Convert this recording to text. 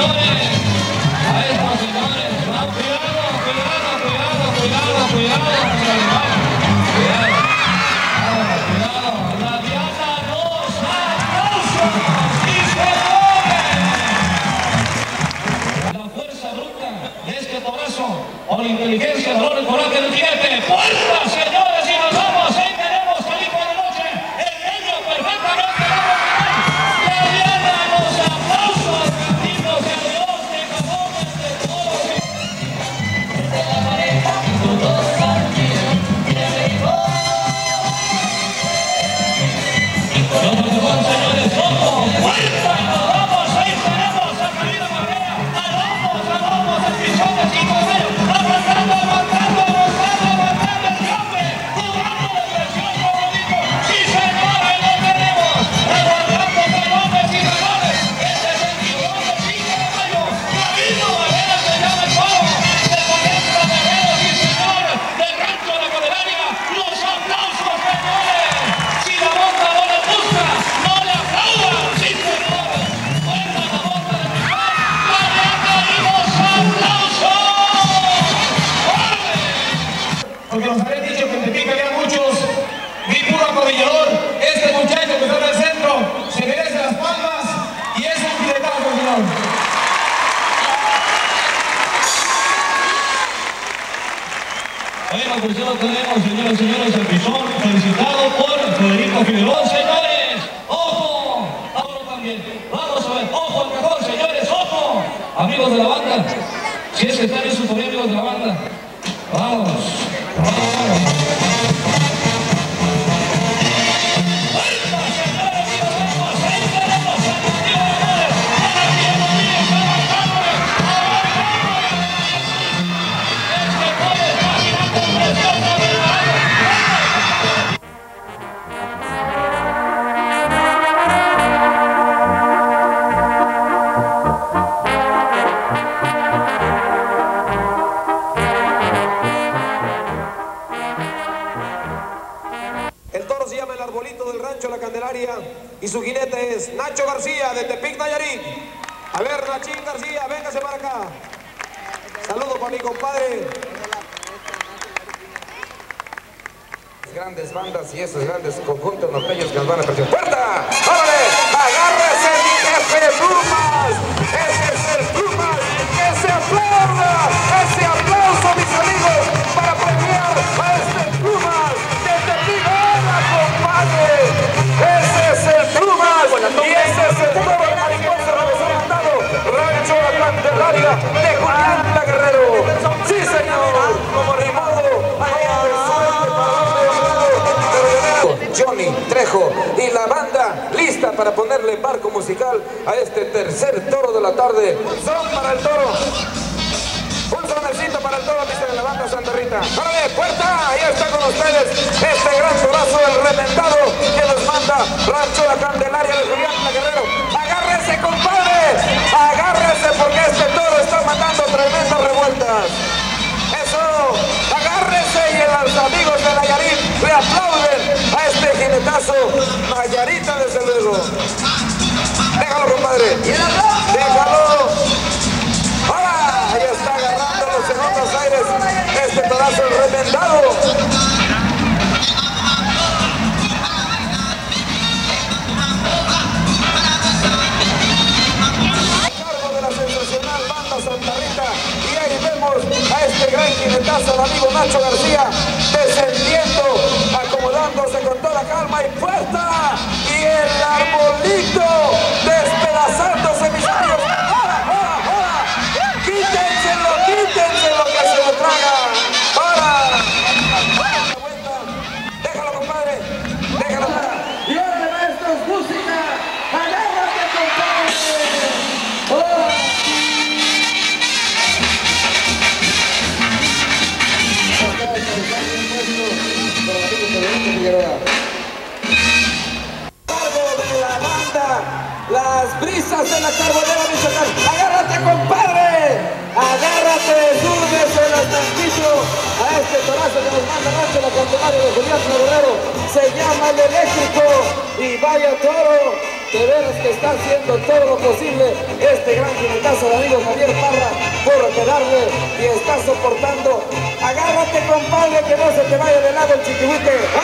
señores. A estos señores. Cuidado, cuidado, cuidado, cuidado, cuidado. Cuidado. Cuidado. La Diana nos aplausos. Y se mueve. La fuerza bruta de este torazo. O la inteligencia, el valor, el coraje del jinete. ¡Fuerza, señores! Y nos vamos. Ahí tenemos Califa de noche. El medio perfectamente. La Diana nos aplausos. Benditos sea Dios de jamones de todos. De la pareja, todos salieron. Y le dijo. Y con otro mejor, señores, ojo. ¡Fuerza! Y nos vamos. Ahí tenemos a Camila Barrera. A lomos, a pichones y con ellos. Aguantando, aguantando, aguantando, aguantando el café, jugando de presión, como dijo. Sí, señores, lo tenemos. Aguantando talones y talones. Este es el tiburón del 5 de mayo. Camilo Barrera se llama el juego. De 40 guerreros y señores. Del rancho de la Candelaria. Los aplausos, señores. Si la bota no les gusta, no le aplaudan. Sí, señores. Fuerza la bota de Pichón. La Diana y los aplausos. Porque nos habían dicho que en Tepic había muchos, vi puro acobillador. Este muchacho que está en el centro se merece las palmas y es un filetazo, señor. Bueno, pues ya lo tenemos, señoras y señores, el Pichón, felicitado por Federico Figueroa, señores. ¡Ojo! Ahora también. Vamos a ver, ojo al cajón, señores, ojo. Amigos de la banda, si es que están en su todavía, amigos de la banda. Vamos. La Candelaria y su jinete es Nacho García de Tepic, Nayarit. A ver, Nachín García, véngase para acá. Saludo para mi compadre. Grandes bandas y esos grandes conjuntos norteños que nos van a presionar. ¡Puerta! ¡Órale! ¡Agárrese mi jefe Plumas! ¡Ese es el Plumas! ¡Que se aplauda! ¡Ese aplauso, mis amigos! Para premiar a este Plumas de Tepic. ¡Hola, compadre! ¡Ese es el Plumas! Y ese es el toro de mariposa representado Rancho La Candelaria de Julián La Guerrero. ¡Sí, señor! Como ni modo, Johnny Trejo y la banda lista para ponerle marco musical a este tercer toro de la tarde. Son para el toro. Un sonecito para el toro, dice de la banda Santa Rita. ¡Órale, puerta! Ahí está con ustedes este gran torazo del reventado que nos manda Rancho La Candelaria de Julián La Guerrero. ¡Agárrese, compadre! ¡Agárrese porque este toro está mandando tremendas revueltas! ¡Eso! ¡Agárrese! Y los amigos de Nayarit le aplauden a este jinetazo. Nayarita, desde luego. Déjalo, compadre. Déjalo. ¡Hola! Ahí está agarrándolos en otros aires este torazo reventado. A cargo de la sensacional banda Santa Rita. Y ahí vemos a este gran jinetazo, el amigo Nacho García, descendiendo, acomodándose con toda calma y fuerza. Y el arbolito despedazándose, mis amigos. ¡Hola, hola, hola! ¡Quítenselo, quítenselo que se lo tragan! ¡Hola! Déjalo, compadre. Déjalo. Y orden, maestros, música. ¡Agárrate, compadre! ¡Oh! De la banda, las brisas de la Carbonera Michoacán. ¡Agárrate, compadre! ¡Agárrate! ¡Súbeselo tantito a este torazo que nos manda Rancho La Candelaria de Julián La Guerrero! Se llama El Eléctrico y vaya toro De veras que está haciendo todo lo posible este gran jinetazo de amigo Javier Parra por quedarle y está soportando. Agárrate, compadre, que no se te vaya de lado el chiquihuite.